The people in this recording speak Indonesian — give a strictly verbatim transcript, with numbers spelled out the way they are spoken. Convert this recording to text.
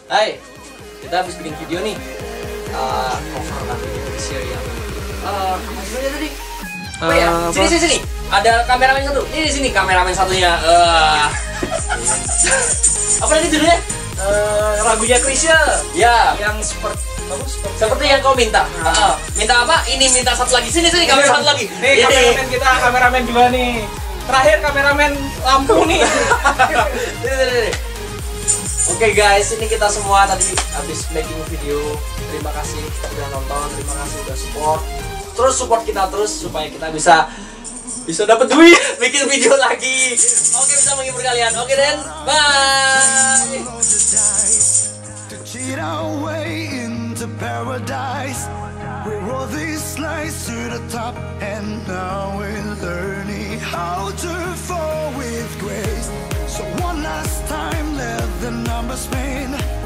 Hai, kita habis bikin video nih. Uh, cover lagi Krisya yang uh, apa tadi? Oh ya, sini sini sini. Ada kameramen satu. Ini di sini kameramen satunya. Uh, apa tadi judulnya? Uh, lagunya Krisya. Ya. Yang seperti bagus. Seperti, seperti yang kau minta. Nah. Uh, minta apa? Ini minta satu lagi. Sini sini kamera satu lagi. Nih kameramen kita, kameramen dua nih. Terakhir kameramen lampu nih. Oke okay guys, ini kita semua tadi habis making video. Terima kasih udah nonton, terima kasih udah support. Terus support kita terus supaya kita bisa bisa dapat duit bikin video lagi. Oke, bisa menghibur kalian. Oke then, bye. So one last time, let the numbers spin.